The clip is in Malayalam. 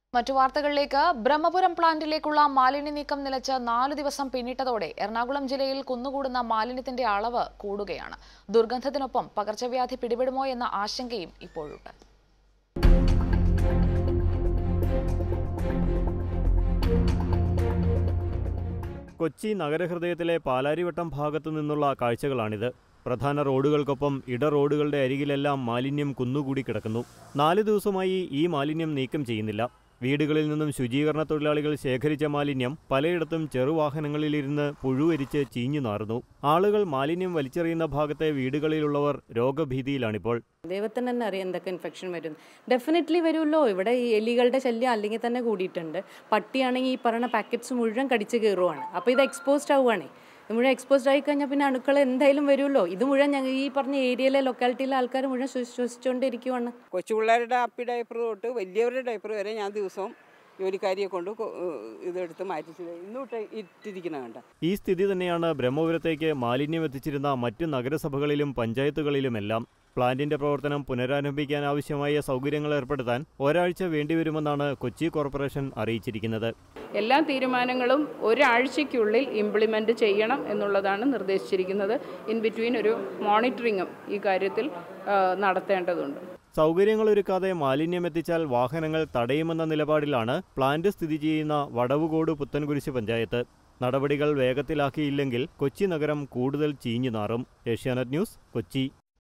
മറ്റു വാർത്തകളിലേക്ക് ബ്രഹ്മപുരം പ്ലാന്റിലേക്കുള്ള മാലിന്യ നീക്കം നിലച്ച് 4 ദിവസം പിന്നിട്ടതോടെ എറണാകുളം ജില്ലയിൽ കുന്നുകൂടുന്ന മാലിന്യത്തിന്റെ അളവ് കൂടുകയാണ്. ദുർഗന്ധത്തിനൊപ്പം പകർച്ചവ്യാധി പിടിപെടുമോ എന്ന ആശങ്കയും ഇപ്പോഴുണ്ട്. കൊച്ചി നഗരഹൃദയത്തിലെ പാലാരിവട്ടം ഭാഗത്തു നിന്നുള്ള കാഴ്ചകളാണിത്. പ്രധാന റോഡുകൾക്കൊപ്പം ഇടറോഡുകളുടെ അരികിലെല്ലാം മാലിന്യം കുന്നുകൂടി കിടക്കുന്നു. 4 ദിവസമായി ഈ മാലിന്യം നീക്കം ചെയ്യുന്നില്ല. വീടുകളിൽ നിന്നും ശുചീകരണ തൊഴിലാളികൾ ശേഖരിച്ച മാലിന്യം പലയിടത്തും ചെറുവാഹനങ്ങളിലിരുന്ന് പുഴുവരിച്ച് ചീഞ്ഞു നാറുന്നു. ആളുകൾ മാലിന്യം വലിച്ചെറിയുന്ന ഭാഗത്തെ വീടുകളിലുള്ളവർ രോഗഭീതിയിലാണിപ്പോൾ. ദൈവത്തിന് തന്നെ അറിയാം എന്തൊക്കെ ഇൻഫെക്ഷൻ വരും. ഡെഫിനറ്റ്ലി വരുമല്ലോ. ഇവിടെ ഈ എലികളുടെ ശല്യം അല്ലെങ്കിൽ തന്നെ കൂടിയിട്ടുണ്ട്. പട്ടിയാണെങ്കിൽ ഈ പറയുന്ന പാക്കറ്റ്സ് മുഴുവൻ കടിച്ച് കയറുവാണ്. അപ്പോൾ ഇത് എക്സ്പോസ്ഡ് ആവുകയാണേ. മുഴുവൻ എക്സ്പോസ്ഡ് ആയി കഴിഞ്ഞാൽ പിന്നെ അണുക്കൾ എന്തായാലും വരുമല്ലോ. ഇത് മുഴുവൻ ഞങ്ങൾ ഈ പറഞ്ഞ ഏരിയയിലെ ലൊക്കാലിറ്റിയിലെ ആൾക്കാർ മുഴുവൻ ശ്വസിച്ചുകൊണ്ടിരിക്കുവാണ്. കൊച്ചു പിള്ളേരുടെ അപ്പി ഡയപ്പർ തൊട്ട് വലിയവരുടെ ഡയപ്പർ വരെ ഞാൻ ദിവസവും ജോലിക്കാരിയെ കൊണ്ട് ഇതെടുത്ത് മാറ്റി ഇന്നോട്ട് ഇട്ടിരിക്കണം കണ്ട. ഈ സ്ഥിതി തന്നെയാണ് ബ്രഹ്മപുരത്തേക്ക് മാലിന്യം എത്തിച്ചിരുന്ന മറ്റു നഗരസഭകളിലും പഞ്ചായത്തുകളിലുമെല്ലാം. പ്ലാന്റിന്റെ പ്രവർത്തനം പുനരാരംഭിക്കാൻ ആവശ്യമായ സൗകര്യങ്ങൾ ഏർപ്പെടുത്താൻ ഒരാഴ്ച വേണ്ടിവരുമെന്നാണ് കൊച്ചി കോർപ്പറേഷൻ അറിയിച്ചിരിക്കുന്നത്. എല്ലാ തീരുമാനങ്ങളും ഒരാഴ്ചയ്ക്കുള്ളിൽ ഇംപ്ലിമെന്റ് ചെയ്യണം എന്നുള്ളതാണ് നിർദ്ദേശിച്ചിരിക്കുന്നത്. ഇൻ ബിറ്റ്വീൻ ഒരു മോണിറ്ററിങ്ങും ഈ കാര്യത്തിൽ നടത്തേണ്ടതുണ്ട്. സൗകര്യങ്ങളൊരുക്കാതെ മാലിന്യം എത്തിച്ചാൽ വാഹനങ്ങൾ തടയുമെന്ന നിലപാടിലാണ് പ്ലാന്റ് സ്ഥിതി ചെയ്യുന്ന വടവുകോട് പുത്തൻകുരിശ് പഞ്ചായത്ത്. നടപടികൾ വേഗത്തിലാക്കിയില്ലെങ്കിൽ കൊച്ചി നഗരം കൂടുതൽ ചീഞ്ഞു നാറും. ഏഷ്യാനെറ്റ് ന്യൂസ്, കൊച്ചി.